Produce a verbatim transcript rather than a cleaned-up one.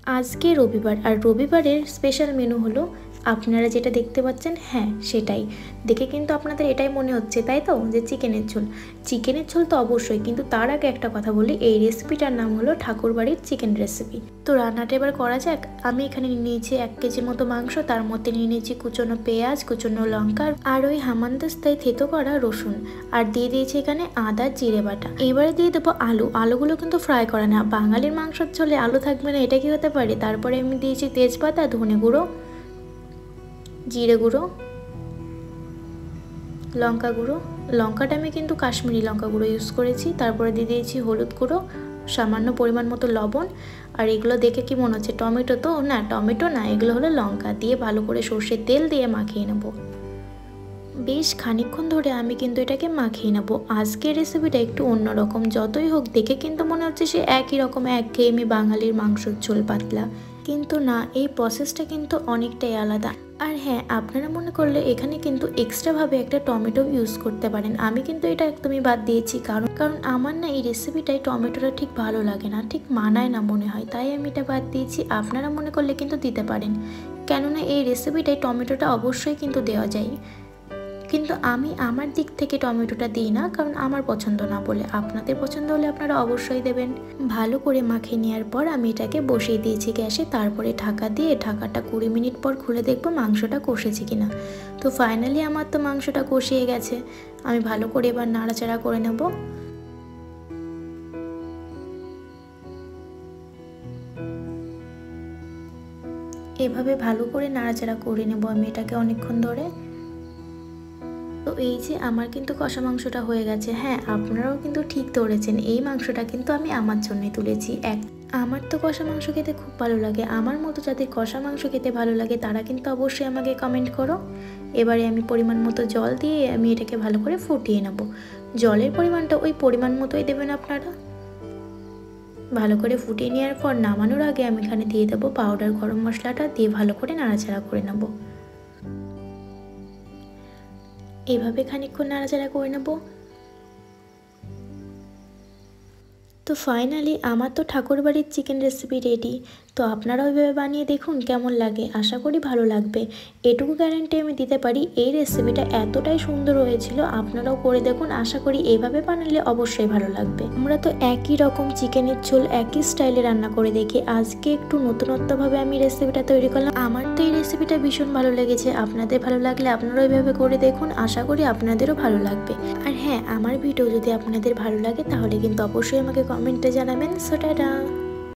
আজকে রবিবার, আর রবিবারের স্পেশাল মেনু হলো আপনারা যেটা দেখতে পাচ্ছেন, হ্যাঁ সেটাই দেখে কিন্তু আপনাদের এটাই মনে হচ্ছে তাই তো, যে চিকেনের ঝোল। চিকেনের ঝোল তো অবশ্যই, কিন্তু তার আগে একটা কথা বলি, এই রেসিপিটার নাম হলো ঠাকুরবাড়ির চিকেন রেসিপি। তো রান্নাটা এবার করা যাক। আমি এখানে নিয়ে নিয়েছি এক কেজির মতো মাংস, তার মধ্যে নিয়ে নিয়েছি কুচনো পেঁয়াজ, কুচনো লঙ্কা আর ওই হামানদিস্তায় থেতো করা রসুন, আর দিয়ে দিয়েছি এখানে আদা জিরে বাটা। এবারে দিয়ে দেবো আলু। আলুগুলো কিন্তু ফ্রাই করা না, বাঙালির মাংসের ঝোলে আলু থাকবে না এটা কি হতে পারে। তারপরে আমি দিয়েছি তেজপাতা, ধনে গুঁড়ো, জিরে গুঁড়ো, লঙ্কা গুঁড়ো। লঙ্কাটা আমি কিন্তু কাশ্মীরি লঙ্কা গুঁড়ো ইউজ করেছি। তারপরে দিয়ে দিয়েছি হলুদ গুঁড়ো, সামান্য পরিমাণ মতো লবণ। আর এগুলো দেখে কি মনে হচ্ছে টমেটো? তো না, টমেটো না, এগুলো হলো লঙ্কা। দিয়ে ভালো করে সর্ষের তেল দিয়ে মাখিয়ে নেব। বেশ খানিকক্ষণ ধরে আমি কিন্তু এটাকে মাখিয়ে নেব। আজকের রেসিপিটা একটু অন্যরকম, যতই হোক দেখে কিন্তু মনে হচ্ছে সে একই রকম একঘেয়েমি বাঙালির মাংসের ঝোল পাতলা, কিন্তু না, এই প্রসেসটা কিন্তু অনেকটাই আলাদা। আর হ্যাঁ, আপনারা মনে করলে এখানে কিন্তু এক্সট্রাভাবে একটা টমেটো ইউজ করতে পারেন। আমি কিন্তু এটা একদমই বাদ দিয়েছি, কারণ কারণ আমার না এই রেসিপিটাই টমেটোটা ঠিক ভালো লাগে না, ঠিক মানায় না মনে হয়, তাই আমি এটা বাদ দিয়েছি। আপনারা মনে করলে কিন্তু দিতে পারেন, কেননা এই রেসিপিটাই টমেটোটা অবশ্যই কিন্তু দেওয়া যায়, কিন্তু আমি আমার দিক থেকে টমেটোটা দিই না, কারণ আমার পছন্দ না বলে। আপনাদের পছন্দ হলে আপনারা অবশ্যই দেবেন। ভালো করে মাখিয়ে নেওয়ার পর আমি এটাকে বসিয়ে দিয়েছি গ্যাসে। তারপরে ঢাকা দিয়ে ঢাকাটা কুড়ি মিনিট পর খুলে দেখবো মাংসটা কষেছে কিনা। তো ফাইনালি আমার তো মাংসটা কষিয়ে গেছে। আমি ভালো করে এবার নাড়াচাড়া করে নেব। এভাবে ভালো করে নাড়াচাড়া করে নেব আমি এটাকে অনেকক্ষণ ধরে। তো এই যে আমার কিন্তু কষা মাংসটা হয়ে গেছে। হ্যাঁ, আপনারাও কিন্তু ঠিক ধরেছেন, এই মাংসটা কিন্তু আমি আমার জন্যই তুলেছি। এক আমার তো কষা মাংস খেতে খুব ভালো লাগে। আমার মতো যাদের কষা মাংস খেতে ভালো লাগে তারা কিন্তু অবশ্যই আমাকে কমেন্ট করো। এবারে আমি পরিমাণ মতো জল দিয়ে আমি এটাকে ভালো করে ফুটিয়ে নেব। জলের পরিমাণটা ওই পরিমাণ মতোই দেবেন আপনারা। ভালো করে ফুটিয়ে নেওয়ার পর নামানোর আগে আমি এখানে দিয়ে দেবো পাউডার গরম মশলাটা, দিয়ে ভালো করে নাড়াচাড়া করে নেব। এভাবে খানিকক্ষণ নাড়াচাড়া করে নেব। তো ফাইনালি আমার তো ঠাকুরবাড়ির চিকেন রেসিপি রেডি। তো আপনারা ওইভাবে বানিয়ে দেখুন কেমন লাগে, আশা করি ভালো লাগবে। এটুকু গ্যারান্টি আমি দিতে পারি, এই রেসিপিটা এতটাই সুন্দর হয়েছিল। আপনারাও করে দেখুন, আশা করি এইভাবে বানালে অবশ্যই ভালো লাগবে। আমরা তো একই রকম চিকেনের ঝোল একই স্টাইলে রান্না করে দেখি, আজকে একটু নতুনত্বভাবে আমি রেসিপিটা তৈরি করলাম। আমার তো এই রেসিপিটা ভীষণ ভালো লেগেছে। আপনাদের ভালো লাগলে আপনারাও এইভাবে করে দেখুন, আশা করি আপনাদেরও ভালো লাগবে। আর হ্যাঁ, আমার ভিডিও যদি আপনাদের ভালো লাগে তাহলে কিন্তু অবশ্যই আমাকে কমেন্টে জানাবেন। So tata.